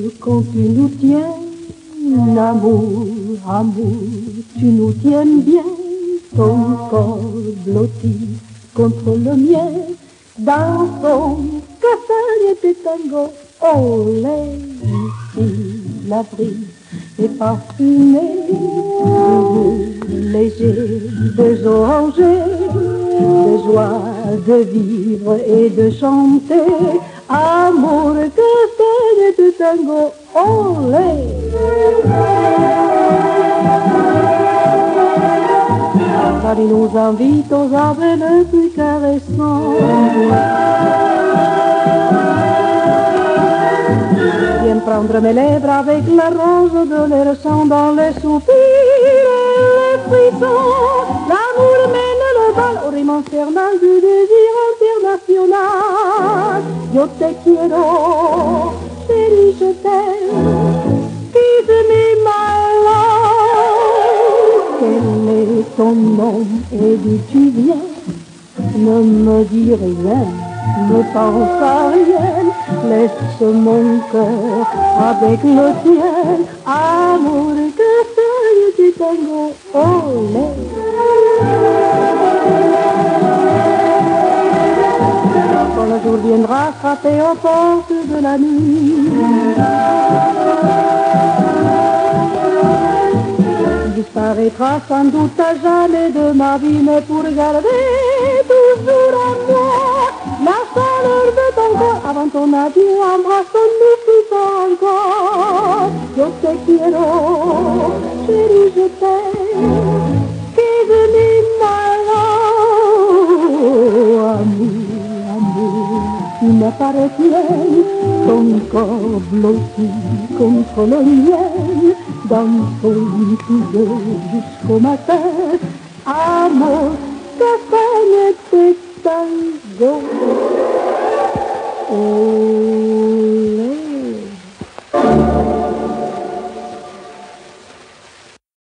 quand tu nous tiens, amour, amour, tu nous tiens bien, ton corps blotti contre le mien, dans ton castagne de tango, olé, ici la brise est parfumée, léger des orangers, de joie de vivre et de chanter, amour, castagne de tango, olé. Paris nous invite aux arbres les plus caressants. Viens prendre mes lèvres avec la rose de leur sang dans les soupirs et les frissons. L'amour mène le bal au rime infernal du désir international. Yo te quiero, chérie, je t'aime. Give me my love. Quel est ton nom et d'où tu viens? Ne me dis rien, ne pense à rien. Laisse mon cœur avec le tien. Amour, castagne du tango, olé. Quand le jour viendra frapper aux portes de la nuit, disparaîtra sans doute à jamais de ma vie, mais pour garder toujours en moi la chaleur de ton corps. Avant ton adieu, embrassons-nous plus encore. Yo te quiero, chérie, je t'aime. Give me my love. Amour, amour, tu m'appartiens. Ton corps blotti contre le mien, dansons toujours jusqu'au matin. Amour, castagne de tango. Oh.